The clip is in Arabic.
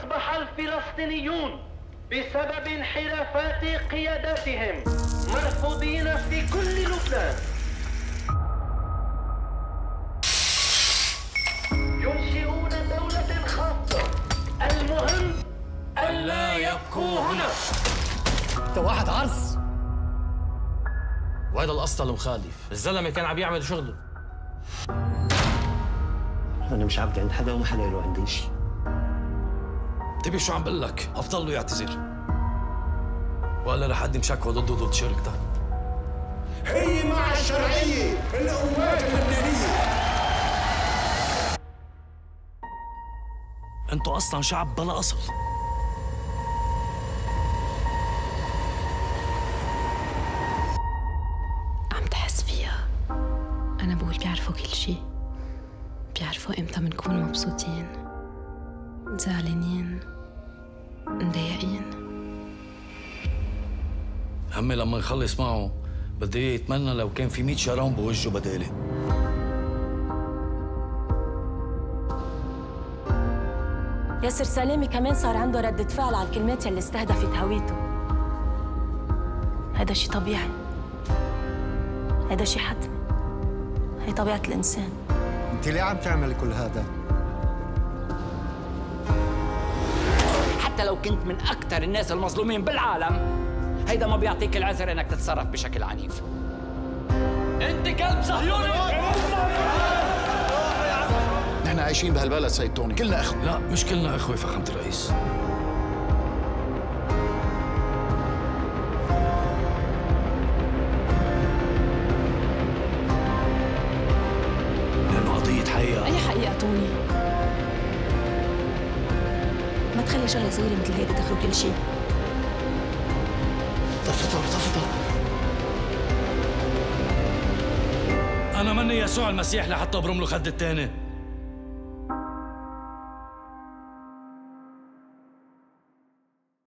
أصبح الفلسطينيون بسبب انحرافات قياداتهم مرفوضين في كل لبنان. ينشئون دولة خاصة، المهم ألا يبقوا هنا. انت واحد عرس، وهذا الأسطى المخالف، الزلمة كان عم يعمل شغله. أنا مش عبد عند حدا وما حدا له عندي شيء. انتبه شو عم بقول لك، أفضل له يعتذر ولا رح أقدم شكوى ضده ضد شركتك. هي مع الشرعية القوات اللبنانية. انتوا أصلاً شعب بلا أصل. عم تحس فيها؟ أنا بقول بيعرفوا كل شي، بيعرفوا إمتى منكون مبسوطين، زعلانين، مضايقين. همي لما نخلص معه بدي يتمنى لو كان في 100 شرام بوجهه بدالي. ياسر سلامي كمان صار عنده ردة فعل على الكلمات اللي استهدفت هويته. هذا شيء طبيعي، هذا شيء حتمي، هي طبيعة الإنسان. انت ليه عم تعملي كل هذا؟ حتى لو كنت من أكثر الناس المظلومين بالعالم، هيدا ما بيعطيك العذر إنك تتصرف بشكل عنيف. أنت كلب صهيوني! نحن عايشين بهالبلد سيد توني، كلنا اخوة. لا مش كلنا اخوة فخامة الرئيس. لأنه قضية حقيقة. أي حقيقة توني؟ ما تخلي شغلة صغيرة مثل هيدي تخرب كل شيء. تفضل. أنا مني يسوع المسيح لحتى أبرم له خد التاني.